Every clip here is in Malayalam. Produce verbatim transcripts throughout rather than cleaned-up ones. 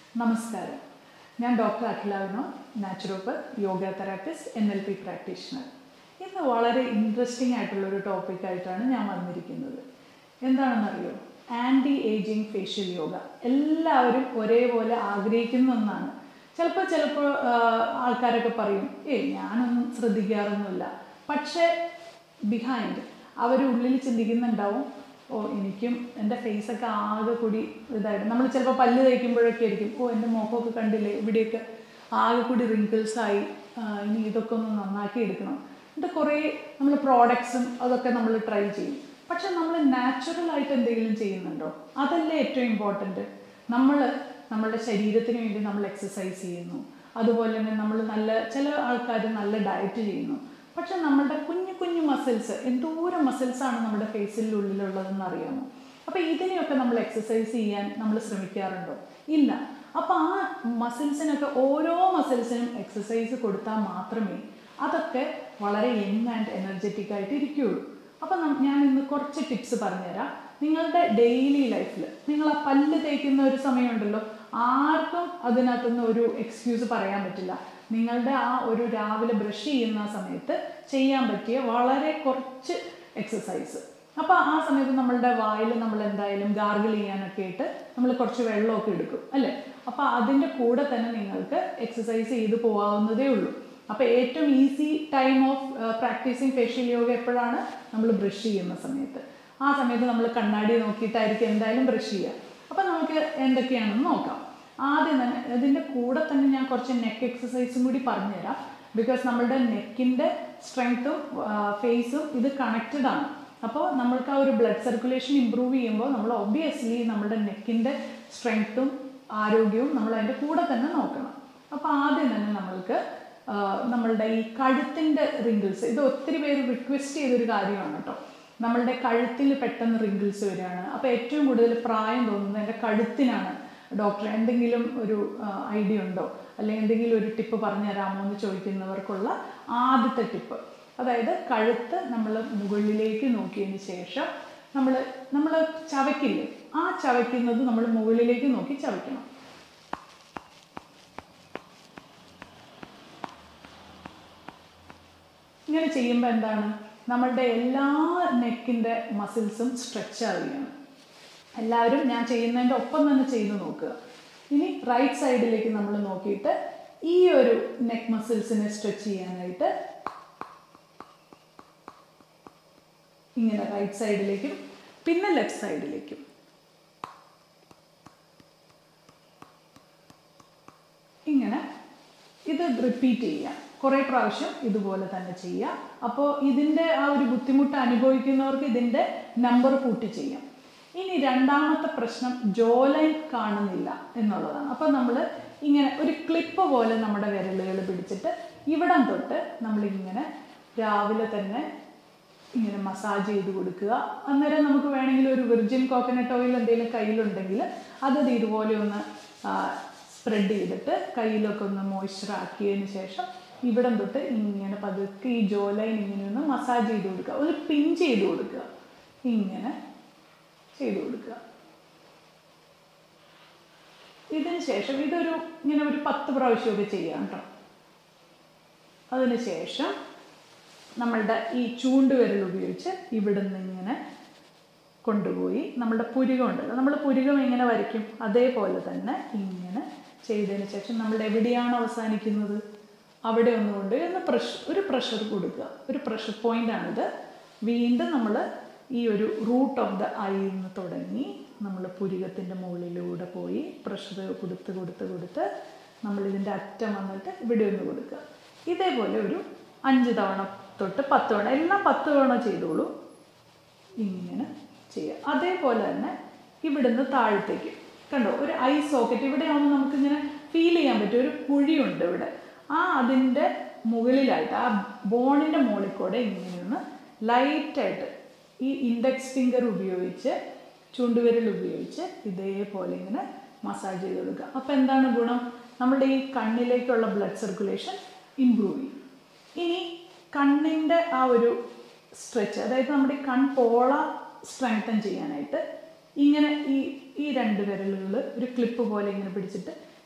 നമസ്കാരം. ഞാൻ doctor Akhila Vinod, naturopath, yoga therapist, N L P practitioner. ഇന്ന് വളരെ ഇൻട്രസ്റ്റിംഗ് ആയിട്ടുള്ളൊരു ടോപ്പിക്കായിട്ടാണ് ഞാൻ വന്നിരിക്കുന്നത്. എന്താണെന്നറിയോ? Anti ageing facial yoga. എല്ലാവരും ഒരേപോലെ ആഗ്രഹിക്കുന്ന ഒന്നാണ്. ചിലപ്പോൾ ചിലപ്പോൾ ആൾക്കാരൊക്കെ പറയും, ഏയ് ഞാനൊന്നും ശ്രദ്ധിക്കാറൊന്നുമില്ല. പക്ഷേ ബിഹൈൻഡ് അവർ ഉള്ളിൽ ചിന്തിക്കുന്നുണ്ടാവും, ഓ എനിക്കും എൻ്റെ ഫേസൊക്കെ ആകെ കൂടി ഇതായിട്ട്, നമ്മൾ ചിലപ്പോൾ പല്ല് തേക്കുമ്പോഴൊക്കെ ആയിരിക്കും, ഓ എൻ്റെ മുഖമൊക്കെ കണ്ടില്ലേ, ഇവിടെയൊക്കെ ആകെ കൂടി റിങ്കിൾസായി, ഇനി ഇതൊക്കെ ഒന്ന് നന്നാക്കി എടുക്കണം. എന്നിട്ട് കുറേ നമ്മൾ പ്രോഡക്ട്സും അതൊക്കെ നമ്മൾ ട്രൈ ചെയ്യും. പക്ഷെ നമ്മൾ നാച്ചുറലായിട്ട് എന്തെങ്കിലും ചെയ്യുന്നുണ്ടോ? അതല്ലേ ഏറ്റവും ഇമ്പോർട്ടൻറ്റ്. നമ്മൾ നമ്മളുടെ ശരീരത്തിന് വേണ്ടി നമ്മൾ എക്സസൈസ് ചെയ്യുന്നു, അതുപോലെ തന്നെ നമ്മൾ നല്ല ചില ആൾക്കാർ നല്ല ഡയറ്റ് ചെയ്യുന്നു. പക്ഷെ നമ്മളുടെ കുഞ്ഞു കുഞ്ഞു മസിൽസ്, എന്തോരം മസിൽസാണ് നമ്മുടെ ഫേസിനുള്ളിലുള്ളതെന്ന് അറിയാമോ? അപ്പോൾ ഇതിനെയൊക്കെ നമ്മൾ എക്സസൈസ് ചെയ്യാൻ നമ്മൾ ശ്രമിക്കാറുണ്ടോ? ഇല്ല. അപ്പോൾ ആ മസിൽസിനൊക്കെ ഓരോ മസിൽസിനും എക്സസൈസ് കൊടുത്താൽ മാത്രമേ അതൊക്കെ വളരെ യങ് ആൻഡ് എനർജറ്റിക് ആയിട്ട് ഇരിക്കുകയുള്ളൂ. അപ്പം ഞാൻ ഇന്ന് കുറച്ച് ടിപ്സ് പറഞ്ഞുതരാം. നിങ്ങളുടെ ഡെയിലി ലൈഫിൽ നിങ്ങൾ ആ പല്ല് തേക്കുന്ന ഒരു സമയമുണ്ടല്ലോ, ആർക്കും അതിനകത്തുനിന്ന് ഒരു എക്സ്ക്യൂസ് പറയാൻ പറ്റില്ല. നിങ്ങളുടെ ആ ഒരു രാവിലെ ബ്രഷ് ചെയ്യുന്ന സമയത്ത് ചെയ്യാൻ പറ്റിയ വളരെ കുറച്ച് എക്സസൈസ്. അപ്പോൾ ആ സമയത്ത് നമ്മളുടെ വായിൽ നമ്മൾ എന്തായാലും ഗാർഗിൾ ചെയ്യാനൊക്കെ ആയിട്ട് നമ്മൾ കുറച്ച് വെള്ളമൊക്കെ എടുക്കും അല്ലേ? അപ്പോൾ അതിൻ്റെ കൂടെ തന്നെ നിങ്ങൾക്ക് എക്സസൈസ് ചെയ്ത് പോകാവുന്നതേ ഉള്ളൂ. അപ്പോൾ ഏറ്റവും easy time of practising facial yoga എപ്പോഴാണ്? നമ്മൾ ബ്രഷ് ചെയ്യുന്ന സമയത്ത്. ആ സമയത്ത് നമ്മൾ കണ്ണാടി നോക്കിയിട്ടായിരിക്കും എന്തായാലും ബ്രഷ് ചെയ്യുക. അപ്പോൾ നമുക്ക് എന്തൊക്കെയാണെന്ന് നോക്കാം. ആദ്യം തന്നെ ഇതിൻ്റെ കൂടെ തന്നെ ഞാൻ കുറച്ച് നെക്ക് എക്സസൈസും കൂടി പറഞ്ഞുതരാം. ബിക്കോസ് നമ്മളുടെ നെക്കിൻ്റെ സ്ട്രെങ്ത്തും ഫേസും ഇത് കണക്റ്റഡ് ആണ്. അപ്പോൾ നമ്മൾക്ക് ആ ഒരു ബ്ലഡ് സർക്കുലേഷൻ ഇമ്പ്രൂവ് ചെയ്യുമ്പോൾ നമ്മൾ ഒബ്വിയസ്ലി നമ്മുടെ നെക്കിൻ്റെ സ്ട്രെങ്ത്തും ആരോഗ്യവും നമ്മൾ അതിൻ്റെ കൂടെ തന്നെ നോക്കണം. അപ്പോൾ ആദ്യം തന്നെ നമ്മൾക്ക് നമ്മളുടെ ഈ കഴുത്തിൻ്റെ റിങ്കിൾസ്, ഇത് ഒത്തിരി പേര് റിക്വസ്റ്റ് ചെയ്തൊരു കാര്യമാണ് കേട്ടോ. നമ്മളുടെ കഴുത്തിൽ പെട്ടെന്ന് റിങ്കിൾസ് വരികയാണ്. അപ്പോൾ ഏറ്റവും കൂടുതൽ പ്രായം തോന്നുന്നത് എൻ്റെ കഴുത്തിനാണ്. ഡോക്ടർ എന്തെങ്കിലും ഒരു ഐഡിയ ഉണ്ടോ, അല്ലെങ്കിൽ എന്തെങ്കിലും ഒരു ടിപ്പ് പറഞ്ഞു തരാമോ എന്ന് ചോദിക്കുന്നവർക്കുള്ള ആദ്യത്തെ ടിപ്പ്, അതായത് കഴുത്ത് നമ്മൾ മുകളിലേക്ക് നോക്കിയതിന് ശേഷം നമ്മൾ നമ്മൾ ചവയ്ക്കില്ലേ, ആ ചവയ്ക്കുന്നത് നമ്മൾ മുകളിലേക്ക് നോക്കി ചവയ്ക്കണം. ഇങ്ങനെ ചെയ്യുമ്പോൾ എന്താണ്, നമ്മളുടെ എല്ലാ നെക്കിൻ്റെ മസിൽസും സ്ട്രെച്ച് ആവുകയാണ്. എല്ലാവരും ഞാൻ ചെയ്യുന്നതിൻ്റെ ഒപ്പം തന്നെ ചെയ്ത് നോക്കുക. ഇനി റൈറ്റ് സൈഡിലേക്ക് നമ്മൾ നോക്കിയിട്ട് ഈ ഒരു നെക്ക് മസിൽസിനെ സ്ട്രെച്ച് ചെയ്യാനായിട്ട് ഇങ്ങനെ റൈറ്റ് സൈഡിലേക്കും പിന്നെ ലെഫ്റ്റ് സൈഡിലേക്കും ഇങ്ങനെ ഇത് റിപ്പീറ്റ് ചെയ്യുക. കുറേ പ്രാവശ്യം ഇതുപോലെ തന്നെ ചെയ്യുക. അപ്പോൾ ഇതിൻ്റെ ആ ഒരു ബുദ്ധിമുട്ട് അനുഭവിക്കുന്നവർക്ക് ഇതിൻ്റെ നമ്പർ കൂട്ടി ചെയ്യാം. ഇനി രണ്ടാമത്തെ പ്രശ്നം ജോ ലൈൻ കാണുന്നില്ല എന്നുള്ളതാണ്. അപ്പോൾ നമ്മൾ ഇങ്ങനെ ഒരു ക്ലിപ്പ് പോലെ നമ്മുടെ വിരലുകൾ പിടിച്ചിട്ട് ഇവിടം തൊട്ട് നമ്മളിങ്ങനെ രാവിലെ തന്നെ ഇങ്ങനെ മസാജ് ചെയ്ത് കൊടുക്കുക. അന്നേരം നമുക്ക് വേണമെങ്കിൽ ഒരു വിർജിൻ കോക്കനട്ട് ഓയിൽ എന്തെങ്കിലും കയ്യിലുണ്ടെങ്കിൽ അത് ഇതുപോലെ ഒന്ന് സ്പ്രെഡ് ചെയ്തിട്ട് കയ്യിലൊക്കെ ഒന്ന് മോയ്സ്ചർ ആക്കിയതിന് ശേഷം ഇവിടം തൊട്ട് ഇങ്ങനെ പതുക്കെ ഈ ജോ ലൈൻ ഇങ്ങനെ ഒന്ന് മസാജ് ചെയ്ത് കൊടുക്കുക, ഒരു പിൻ ചെയ്ത് കൊടുക്കുക, ഇങ്ങനെ ചെയ്ത് കൊടുക്കുക. ഇതിന് ശേഷം ഇതൊരു ഇങ്ങനെ ഒരു പത്ത് പ്രാവശ്യമൊക്കെ ചെയ്യാം കേട്ടോ. അതിന് ശേഷം നമ്മളുടെ ഈ ചൂണ്ടുവിരൽ ഉപയോഗിച്ച് ഇവിടുന്ന് ഇങ്ങനെ കൊണ്ടുപോയി നമ്മളുടെ പുരികം ഉണ്ടല്ലോ, നമ്മൾ പുരികം എങ്ങനെ വരയ്ക്കും അതേപോലെ തന്നെ ഇങ്ങനെ ചെയ്തതിന് ശേഷം നമ്മൾ എവിടെയാണ് അവസാനിക്കുന്നത് അവിടെ ഒന്ന് കൊണ്ടുപോയി ഒന്ന് പ്രഷർ ഒരു പ്രഷർ കൊടുക്കുക. ഒരു പ്രഷർ പോയിൻ്റാണിത്. വീണ്ടും നമ്മൾ ഈ ഒരു റൂട്ട് ഓഫ് ദ ഐ നിന്ന് തുടങ്ങി നമ്മൾ പുരികത്തിൻ്റെ മുകളിലൂടെ പോയി പ്രഷർ കൊടുത്ത് കൊടുത്ത് കൊടുത്ത് നമ്മളിതിൻ്റെ അറ്റം വന്നിട്ട് ഇവിടെ ഒന്ന് കൊടുക്കുക. ഇതേപോലെ ഒരു അഞ്ച് തവണ തൊട്ട് പത്ത് തവണ, എല്ലാം പത്ത് തവണ ചെയ്തോളൂ. ഇങ്ങനെ ചെയ്യുക. അതേപോലെ തന്നെ ഇവിടുന്ന് താഴത്തേക്ക് കണ്ടോ, ഒരു ഐ സോക്കറ്റ് ഇവിടെ ആവുമ്പോൾ നമുക്കിങ്ങനെ ഫീൽ ചെയ്യാൻ പറ്റും, ഒരു കുഴിയുണ്ട് ഇവിടെ. ആ അതിൻ്റെ മുകളിലായിട്ട് ആ ബോണിൻ്റെ മുകളിൽ കൂടെ ഇങ്ങനെയൊന്ന് ലൈറ്റായിട്ട് ഈ ഇൻഡെക്സ് ഫിംഗർ ഉപയോഗിച്ച് ചൂണ്ടുവിരൽ ഉപയോഗിച്ച് ഇതേപോലെ ഇങ്ങനെ മസാജ് ചെയ്ത് കൊടുക്കുക. അപ്പോൾ എന്താണ് ഗുണം? നമ്മുടെ ഈ കണ്ണിലേക്കുള്ള ബ്ലഡ് സർക്കുലേഷൻ ഇമ്പ്രൂവ് ചെയ്യും. ഇനി കണ്ണിൻ്റെ ആ ഒരു സ്ട്രെച്ച്, അതായത് നമ്മുടെ ഈ കൺപോള സ്ട്രെങ്തൻ ചെയ്യാനായിട്ട് ഇങ്ങനെ ഈ ഈ രണ്ട് വിരലുകൾ ഒരു ക്ലിപ്പ് പോലെ ഇങ്ങനെ പിടിച്ചിട്ട്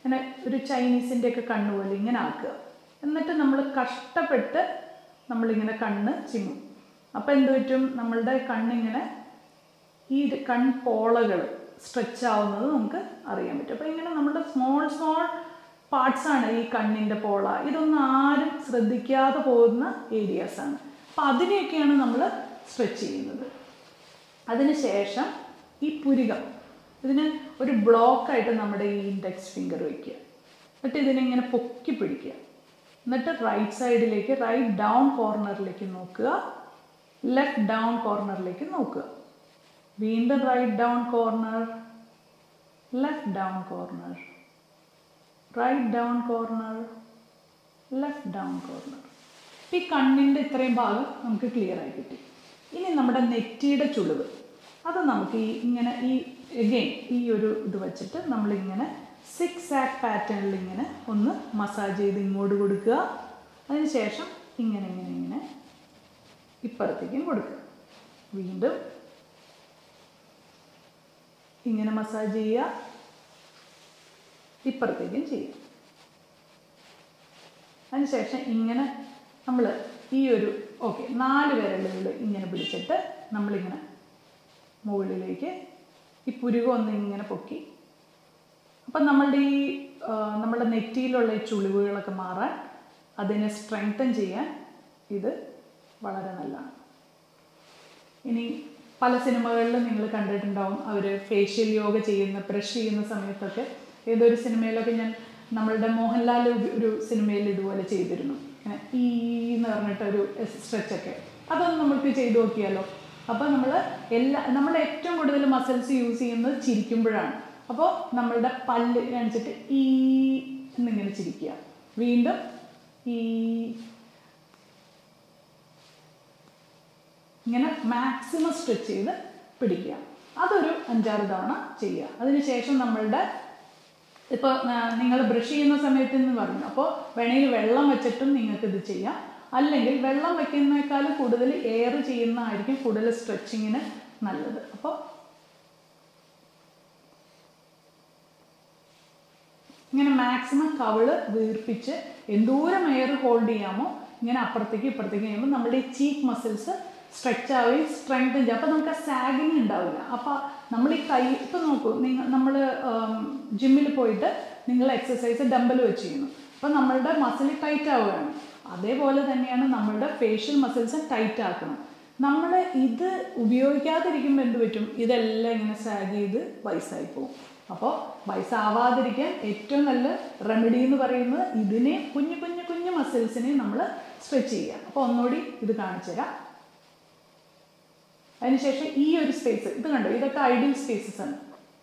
ഇങ്ങനെ ഒരു ചൈനീസിൻ്റെ ഒക്കെ കണ്ണ് പോലെ ഇങ്ങനെ ആക്കുക. എന്നിട്ട് നമ്മൾ കഷ്ടപ്പെട്ട് നമ്മളിങ്ങനെ കണ്ണ് ചിമ്മും. അപ്പോൾ എന്ത് പറ്റും, നമ്മളുടെ കണ്ണിങ്ങനെ ഈ കൺപോളകൾ സ്ട്രെച്ച് ആവുന്നത് നമുക്ക് അറിയാൻ പറ്റും. അപ്പോൾ ഇങ്ങനെ നമ്മുടെ സ്മോൾ സ്മോൾ പാർട്സാണ് ഈ കണ്ണിൻ്റെ പോള. ഇതൊന്നും ആരും ശ്രദ്ധിക്കാതെ പോകുന്ന ഏരിയാസാണ്. അപ്പോൾ അതിനെയൊക്കെയാണ് നമ്മൾ സ്ട്രെച്ച് ചെയ്യുന്നത്. അതിന് ശേഷം ഈ പുരികം, ഇതിന് ഒരു ബ്ലോക്കായിട്ട് നമ്മുടെ ഈ ഇൻഡെക്സ് ഫിംഗർ വയ്ക്കുക. എന്നിട്ട് ഇതിനിങ്ങനെ പൊക്കി പിടിക്കുക. എന്നിട്ട് റൈറ്റ് സൈഡിലേക്ക്, റൈറ്റ് ഡൗൺ കോർണറിലേക്ക് നോക്കുക, ലെഫ്റ്റ് ഡൗൺ കോർണറിലേക്ക് നോക്കുക. വീണ്ടും right down corner, left down corner, right down corner, left down corner. ഈ കണ്ണിൻ്റെ ഇത്രയും ഭാഗം നമുക്ക് ക്ലിയർ ആയി കിട്ടി. ഇനി നമ്മുടെ നെറ്റിയുടെ ചുളിവ്, അത് നമുക്ക് ഈ ഇങ്ങനെ ഈ എഗെയിൻ ഈ ഒരു ഇത് വെച്ചിട്ട് നമ്മളിങ്ങനെ സിക്സ് ആക്ക് പാറ്റേണിൽ ഇങ്ങനെ ഒന്ന് മസാജ് ചെയ്ത് ഇങ്ങോട്ട് കൊടുക്കുക. അതിന് ശേഷം ഇങ്ങനെ ഇങ്ങനെ ഇങ്ങനെ ഇപ്പുറത്തേക്കും കൊടുക്കുക. വീണ്ടും ഇങ്ങനെ മസാജ് ചെയ്യുക, ഇപ്പുറത്തേക്കും ചെയ്യുക. അതിനുശേഷം ഇങ്ങനെ നമ്മൾ ഈ ഒരു ഓക്കെ നാല് വിരലുകൾ ഇങ്ങനെ പിടിച്ചിട്ട് നമ്മളിങ്ങനെ മുകളിലേക്ക് ഈ പുരുകം ഒന്ന് ഇങ്ങനെ പൊക്കി. അപ്പം നമ്മളുടെ ഈ നമ്മുടെ നെറ്റിയിലുള്ള ഈ ചുളിവുകളൊക്കെ മാറാൻ, അതിനെ സ്ട്രെങ്തൻ ചെയ്യാൻ ഇത് വളരെ നല്ലതാണ്. ഇനി പല സിനിമകളിലും നിങ്ങൾ കണ്ടിട്ടുണ്ടാവും, അവർ ഫേഷ്യൽ യോഗ ചെയ്യുന്ന ബ്രഷ് ചെയ്യുന്ന സമയത്തൊക്കെ. ഏതൊരു സിനിമയിലൊക്കെ ഞാൻ നമ്മളുടെ മോഹൻലാൽ ഒരു സിനിമയിൽ ഇതുപോലെ ചെയ്തിരുന്നു, ഇങ്ങനെ ഈ എന്ന് പറഞ്ഞിട്ടൊരു സ്ട്രെച്ചൊക്കെ. അതൊന്ന് നമുക്ക് ചെയ്തു നോക്കിയാലോ. അപ്പോൾ നമ്മൾ എല്ലാ നമ്മൾ ഏറ്റവും കൂടുതൽ മസിൽസ് യൂസ് ചെയ്യുന്നത് ചിരിക്കുമ്പോഴാണ്. അപ്പോൾ നമ്മളുടെ പല്ല് കാണിച്ചിട്ട് ഈ എന്നിങ്ങനെ ചിരിക്കുക. വീണ്ടും ഈ ഇങ്ങനെ മാക്സിമം സ്ട്രെച്ച് ചെയ്ത് പിടിക്കുക. അതൊരു അഞ്ചാറ് തവണ ചെയ്യുക. അതിനുശേഷം നമ്മളുടെ ഇപ്പോൾ നിങ്ങൾ ബ്രഷ് ചെയ്യുന്ന സമയത്ത് എന്ന് പറഞ്ഞു, അപ്പോൾ വേണമെങ്കിൽ വെള്ളം വെച്ചിട്ടും നിങ്ങൾക്കിത് ചെയ്യാം. അല്ലെങ്കിൽ വെള്ളം വയ്ക്കുന്നതിനേക്കാൾ കൂടുതൽ എയർ ചെയ്യുന്നതായിരിക്കും കൂടുതൽ സ്ട്രെച്ചിങ്ങിന് നല്ലത്. അപ്പോൾ ഇങ്ങനെ മാക്സിമം കവിള് വീർപ്പിച്ച് എന്തോരം എയർ ഹോൾഡ് ചെയ്യാമോ ഇങ്ങനെ അപ്പുറത്തേക്ക് ഇപ്പുറത്തേക്ക് ചെയ്യുമ്പോൾ നമ്മുടെ ഈ ചീക്ക് മസിൽസ് സ്ട്രെച്ച് ആവുകയും സ്ട്രെങ്തൻ ചെയ്യും. അപ്പോൾ നമുക്ക് ആ സാഗിങ് ഉണ്ടാവില്ല. അപ്പോൾ നമ്മൾ ഈ കൈ ഇപ്പോൾ നോക്കൂ, നിങ്ങൾ നമ്മൾ ജിമ്മിൽ പോയിട്ട് നിങ്ങൾ എക്സസൈസ് ഡംബൽ വെച്ച് ചെയ്യുന്നു. അപ്പോൾ നമ്മളുടെ മസിൽ ടൈറ്റ് ആവുകയാണ്. അതേപോലെ തന്നെയാണ് നമ്മളുടെ ഫേഷ്യൽ മസിൽസ് ടൈറ്റ് ആക്കണം. നമ്മൾ ഇത് ഉപയോഗിക്കാതിരിക്കുമ്പോൾ എന്ത് പറ്റും, ഇതെല്ലാം ഇങ്ങനെ സാഗ് ചെയ്ത് വയസ്സായി പോകും. അപ്പോൾ വയസ്സാവാതിരിക്കാൻ ഏറ്റവും നല്ല റെമഡി എന്ന് പറയുന്നത് ഇതിനെ കുഞ്ഞു കുഞ്ഞു കുഞ്ഞു മസിൽസിനെ നമ്മൾ സ്ട്രെച്ച് ചെയ്യുക. അപ്പോൾ ഒന്നുകൂടി ഇത് കാണിച്ചു തരാം. അതിനുശേഷം ഈ ഒരു സ്പേസ് ഇത് കണ്ടോ, ഇതൊക്കെ ഐഡിയൽ സ്പേസസ് ആണ്.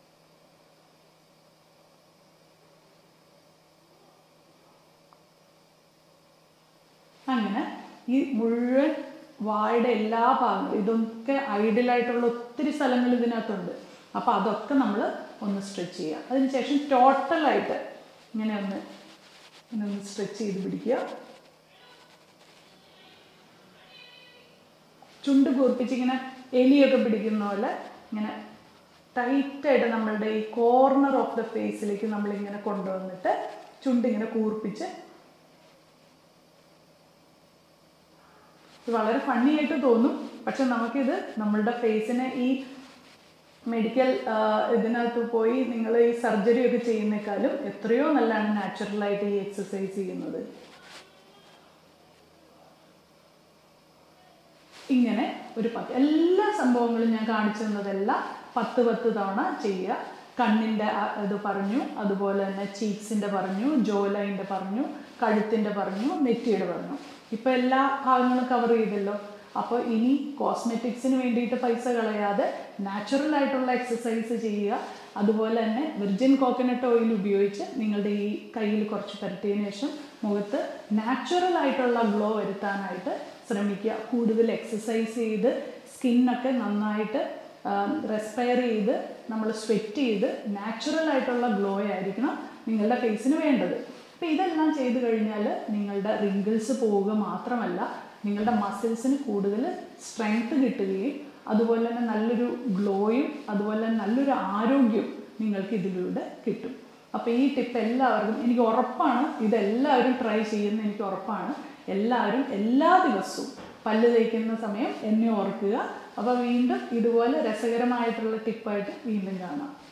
അങ്ങനെ ഈ മുഴുവൻ വായുടെ എല്ലാ ഭാഗങ്ങളും ഇതൊക്കെ ഐഡിയലായിട്ടുള്ള ഒത്തിരി സ്ഥലങ്ങൾ ഇതിനകത്തുണ്ട്. അപ്പോൾ അതൊക്കെ നമ്മൾ ഒന്ന് സ്ട്രെച്ച് ചെയ്യുക. അതിനുശേഷം ടോട്ടലായിട്ട് ഇങ്ങനെ ഒന്ന് ഇങ്ങനെ ഒന്ന് സ്ട്രെച്ച് ചെയ്ത് പിടിക്കുക. ചുണ്ട് കൂർപ്പിച്ച് ഇങ്ങനെ എലിയൊക്കെ പിടിക്കുന്ന പോലെ ഇങ്ങനെ ടൈറ്റായിട്ട് നമ്മളുടെ ഈ കോർണർ ഓഫ് ദ ഫേസിലേക്ക് നമ്മളിങ്ങനെ കൊണ്ടുവന്നിട്ട് ചുണ്ടിങ്ങനെ കൂർപ്പിച്ച്. ഇത് വളരെ ഫണ്ണി ആയിട്ട് തോന്നും, പക്ഷെ നമുക്കിത് നമ്മളുടെ ഫേസിനെ ഈ മെഡിക്കൽ ഇതിനകത്ത് പോയി നിങ്ങൾ ഈ സർജറി ഒക്കെ ചെയ്യുന്നേക്കാളും എത്രയോ നല്ലതാണ് നാച്ചുറലായിട്ട് ഈ എക്സസൈസ് ചെയ്യുന്നത്. ഇങ്ങനെ ഒരു പത്ത് എല്ലാ സംഭവങ്ങളും ഞാൻ കാണിച്ചു തന്നതെല്ലാം പത്ത് പത്ത് തവണ ചെയ്യുക. കണ്ണിൻ്റെ ഇത് പറഞ്ഞു, അതുപോലെ തന്നെ ചീക്സിൻ്റെ പറഞ്ഞു, ജോ ലൈൻ്റെ പറഞ്ഞു, കഴുത്തിൻ്റെ പറഞ്ഞു, നെറ്റിയുടെ പറഞ്ഞു. ഇപ്പോൾ എല്ലാ ഭാഗങ്ങളും കവർ ചെയ്തല്ലോ. അപ്പോൾ ഇനി കോസ്മെറ്റിക്സിന് വേണ്ടിയിട്ട് പൈസ കളയാതെ നാച്ചുറൽ ആയിട്ടുള്ള എക്സസൈസ് ചെയ്യുക. അതുപോലെ തന്നെ വിർജിൻ കോക്കനട്ട് ഓയിൽ ഉപയോഗിച്ച് നിങ്ങളുടെ ഈ കയ്യിൽ കുറച്ച് പരട്ടിയതിന് ശേഷം മുഖത്ത് നാച്ചുറൽ ആയിട്ടുള്ള ഗ്ലോ വരുത്താനായിട്ട് ശ്രമിക്കുക. കൂടുതൽ എക്സസൈസ് ചെയ്ത് സ്കിന്നൊക്കെ നന്നായിട്ട് റെസ്പയർ ചെയ്ത് നമ്മൾ സ്വെറ്റ് ചെയ്ത് നാച്ചുറൽ ആയിട്ടുള്ള ഗ്ലോ ആയിരിക്കണം നിങ്ങളുടെ ഫേസിന് വേണ്ടത്. അപ്പോൾ ഇതെല്ലാം ചെയ്ത് കഴിഞ്ഞാൽ നിങ്ങളുടെ റിങ്കിൾസ് പോവുക മാത്രമല്ല, നിങ്ങളുടെ മസിൽസിന് കൂടുതൽ സ്ട്രെങ്ത് കിട്ടുകയും അതുപോലെ തന്നെ നല്ലൊരു ഗ്ലോയും അതുപോലെ തന്നെ നല്ലൊരു ആരോഗ്യവും നിങ്ങൾക്ക് ഇതിലൂടെ കിട്ടും. അപ്പോൾ ഈ ടിപ്പ് എല്ലാവർക്കും, എനിക്ക് ഉറപ്പാണ് ഇതെല്ലാവരും ട്രൈ ചെയ്യുന്ന എനിക്ക് ഉറപ്പാണ്. എല്ലാവരും എല്ലാ ദിവസവും പല്ല് തേക്കുന്ന സമയം എന്നെ ഓർക്കുക. അപ്പോൾ വീണ്ടും ഇതുപോലെ രസകരമായിട്ടുള്ള ടിപ്പായിട്ട് വീണ്ടും കാണാം.